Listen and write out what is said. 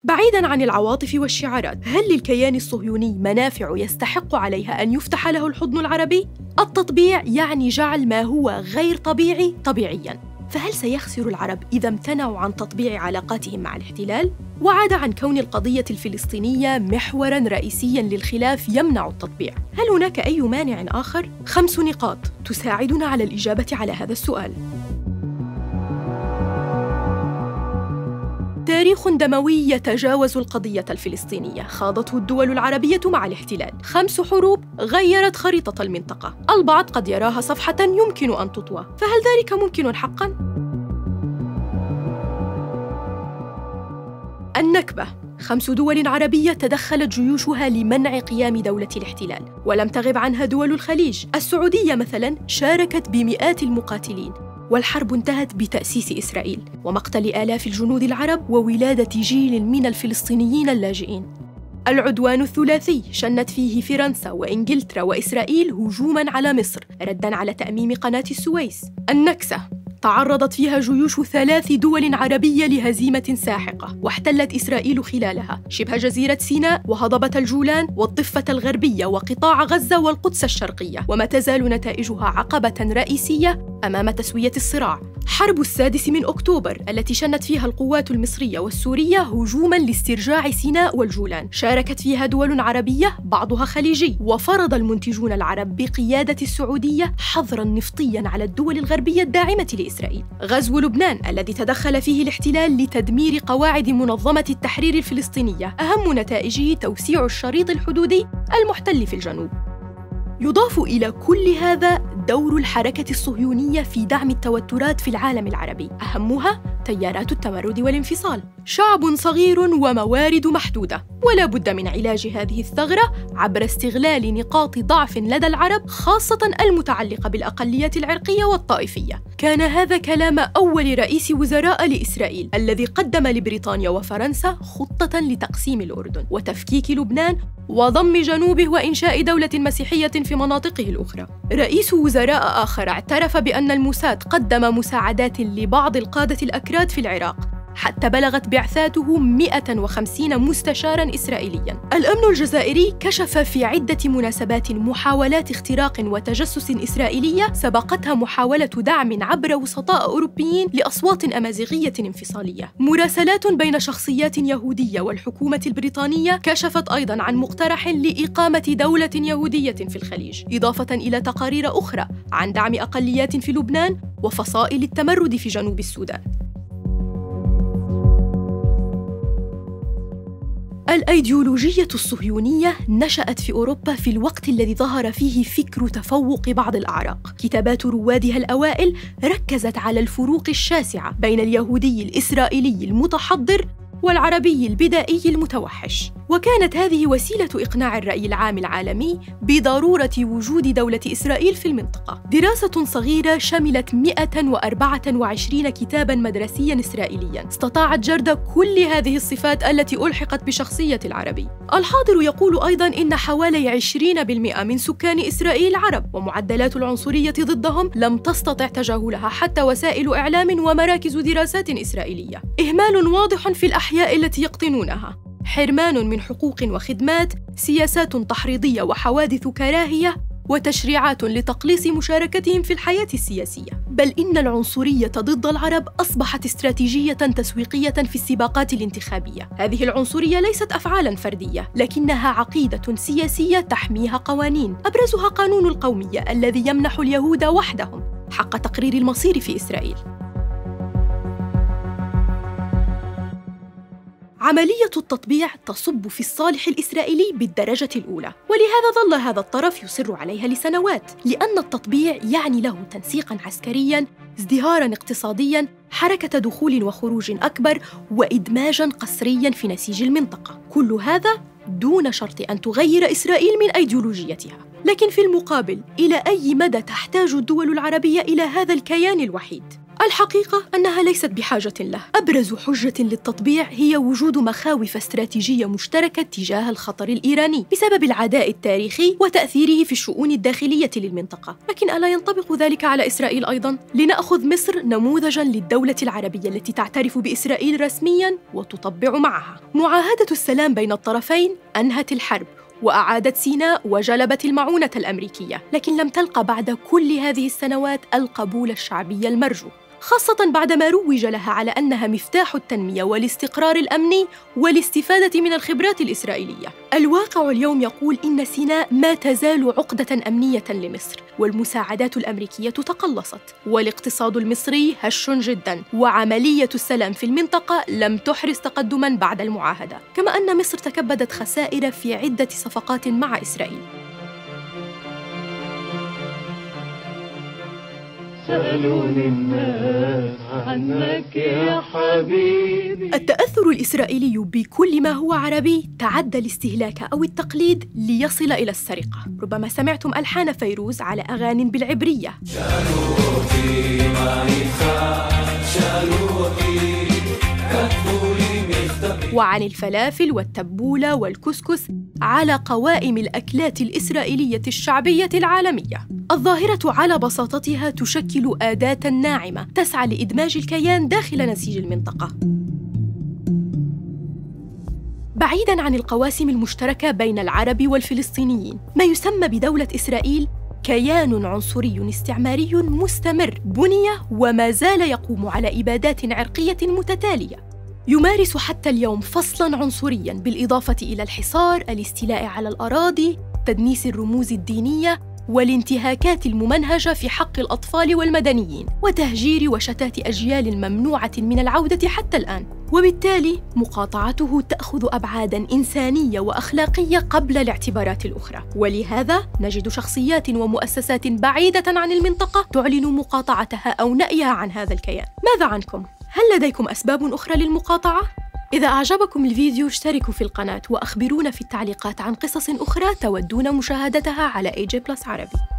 بعيداً عن العواطف والشعارات، هل للكيان الصهيوني منافع يستحق عليها أن يفتح له الحضن العربي؟ التطبيع يعني جعل ما هو غير طبيعي طبيعياً. فهل سيخسر العرب إذا امتنعوا عن تطبيع علاقاتهم مع الاحتلال؟ وعاد عن كون القضية الفلسطينية محوراً رئيسياً للخلاف يمنع التطبيع. هل هناك أي مانع آخر؟ 5 نقاط تساعدنا على الإجابة على هذا السؤال. تاريخ دموي يتجاوز القضية الفلسطينية خاضته الدول العربية مع الاحتلال. 5 حروب غيرت خريطة المنطقة. البعض قد يراها صفحة يمكن أن تطوى، فهل ذلك ممكن حقاً؟ النكبة. 5 دول عربية تدخلت جيوشها لمنع قيام دولة الاحتلال، ولم تغب عنها دول الخليج. السعودية مثلاً شاركت بمئات المقاتلين، والحرب انتهت بتأسيس إسرائيل ومقتل آلاف الجنود العرب وولادة جيل من الفلسطينيين اللاجئين. العدوان الثلاثي شنت فيه فرنسا وإنجلترا وإسرائيل هجوماً على مصر رداً على تأميم قناة السويس. النكسة تعرضت فيها جيوش 3 دول عربية لهزيمة ساحقة، واحتلت إسرائيل خلالها شبه جزيرة سيناء وهضبة الجولان والضفة الغربية وقطاع غزة والقدس الشرقية، وما تزال نتائجها عقبة رئيسية أمام تسوية الصراع. حرب 6 أكتوبر التي شنت فيها القوات المصرية والسورية هجوماً لاسترجاع سيناء والجولان، شاركت فيها دول عربية بعضها خليجي، وفرض المنتجون العرب بقيادة السعودية حظراً نفطياً على الدول الغربية الداعمة لإسرائيل. غزو لبنان الذي تدخل فيه الاحتلال لتدمير قواعد منظمة التحرير الفلسطينية، أهم نتائجه توسيع الشريط الحدودي المحتل في الجنوب. يضاف إلى كل هذا دور الحركة الصهيونية في دعم التوترات في العالم العربي، أهمها تيارات التمرد والانفصال. شعب صغير وموارد محدودة، ولا بد من علاج هذه الثغرة عبر استغلال نقاط ضعف لدى العرب، خاصة المتعلقة بالأقليات العرقية والطائفية. كان هذا كلام أول رئيس وزراء لإسرائيل الذي قدم لبريطانيا وفرنسا خطة لتقسيم الأردن وتفكيك لبنان وضم جنوبه وإنشاء دولة مسيحية في مناطقه الأخرى. رئيس وزراء آخر اعترف بأن الموساد قدم مساعدات لبعض القادة الأكراد في العراق، حتى بلغت بعثاته 150 مستشاراً إسرائيلياً. الأمن الجزائري كشف في عدة مناسبات محاولات اختراق وتجسس إسرائيلية سبقتها محاولة دعم عبر وسطاء أوروبيين لأصوات أمازيغية انفصالية. مراسلات بين شخصيات يهودية والحكومة البريطانية كشفت أيضاً عن مقترح لإقامة دولة يهودية في الخليج، إضافة إلى تقارير أخرى عن دعم أقليات في لبنان وفصائل التمرد في جنوب السودان. الأيديولوجية الصهيونية نشأت في أوروبا في الوقت الذي ظهر فيه فكر تفوق بعض الأعراق. كتابات روادها الأوائل ركزت على الفروق الشاسعة بين اليهودي الإسرائيلي المتحضر والعربي البدائي المتوحش، وكانت هذه وسيلة إقناع الرأي العام العالمي بضرورة وجود دولة إسرائيل في المنطقة. دراسة صغيرة شملت 124 كتاباً مدرسياً إسرائيلياً استطاعت جرد كل هذه الصفات التي ألحقت بشخصية العربي. الحاضر يقول أيضاً إن حوالي 20% من سكان إسرائيل عرب، ومعدلات العنصرية ضدهم لم تستطع تجاهلها حتى وسائل إعلام ومراكز دراسات إسرائيلية. إهمال واضح في الأحياء التي يقطنونها، حرمان من حقوق وخدمات، سياسات تحريضية وحوادث كراهية، وتشريعات لتقليص مشاركتهم في الحياة السياسية. بل إن العنصرية ضد العرب أصبحت استراتيجية تسويقية في السباقات الانتخابية. هذه العنصرية ليست أفعالاً فردية، لكنها عقيدة سياسية تحميها قوانين، أبرزها قانون القومية الذي يمنح اليهود وحدهم حق تقرير المصير في إسرائيل. عملية التطبيع تصب في الصالح الإسرائيلي بالدرجة الأولى، ولهذا ظل هذا الطرف يصر عليها لسنوات، لأن التطبيع يعني له تنسيقاً عسكرياً، ازدهاراً اقتصادياً، حركة دخول وخروج أكبر، وإدماجاً قسرياً في نسيج المنطقة. كل هذا دون شرط أن تغير إسرائيل من أيديولوجيتها. لكن في المقابل، إلى أي مدى تحتاج الدول العربية إلى هذا الكيان الوحيد؟ الحقيقة أنها ليست بحاجة له. أبرز حجة للتطبيع هي وجود مخاوف استراتيجية مشتركة تجاه الخطر الإيراني بسبب العداء التاريخي وتأثيره في الشؤون الداخلية للمنطقة. لكن ألا ينطبق ذلك على إسرائيل أيضاً؟ لنأخذ مصر نموذجاً للدولة العربية التي تعترف بإسرائيل رسمياً وتطبع معها. معاهدة السلام بين الطرفين أنهت الحرب وأعادت سيناء وجلبت المعونة الأمريكية، لكن لم تلقى بعد كل هذه السنوات القبول الشعبي المرجو، خاصة بعدما روج لها على أنها مفتاح التنمية والاستقرار الأمني والاستفادة من الخبرات الإسرائيلية. الواقع اليوم يقول إن سيناء ما تزال عقدة أمنية لمصر، والمساعدات الأمريكية تقلصت، والاقتصاد المصري هش جداً، وعملية السلام في المنطقة لم تحرز تقدماً بعد المعاهدة، كما أن مصر تكبدت خسائر في عدة صفقات مع إسرائيل. سألوني الناس عنك يا حبيبي. التأثر الإسرائيلي بكل ما هو عربي تعدى الاستهلاك أو التقليد ليصل إلى السرقة. ربما سمعتم ألحان فيروز على أغاني بالعبرية، وعن الفلافل والتبولة والكسكس على قوائم الأكلات الإسرائيلية الشعبية العالمية. الظاهرة على بساطتها تشكل أداة ناعمة تسعى لإدماج الكيان داخل نسيج المنطقة. بعيداً عن القواسم المشتركة بين العرب والفلسطينيين، ما يسمى بدولة إسرائيل كيان عنصري استعماري مستمر بني وما زال يقوم على إبادات عرقية متتالية، يمارس حتى اليوم فصلاً عنصرياً بالإضافة إلى الحصار، الاستيلاء على الأراضي، تدنيس الرموز الدينية، والانتهاكات الممنهجة في حق الأطفال والمدنيين، وتهجير وشتات أجيال ممنوعة من العودة حتى الآن. وبالتالي مقاطعته تأخذ أبعاداً إنسانية وأخلاقية قبل الاعتبارات الأخرى، ولهذا نجد شخصيات ومؤسسات بعيدة عن المنطقة تعلن مقاطعتها أو نأيها عن هذا الكيان. ماذا عنكم؟ هل لديكم أسباب أخرى للمقاطعة؟ إذا أعجبكم الفيديو اشتركوا في القناة وأخبرونا في التعليقات عن قصص أخرى تودون مشاهدتها على AJ+ عربي.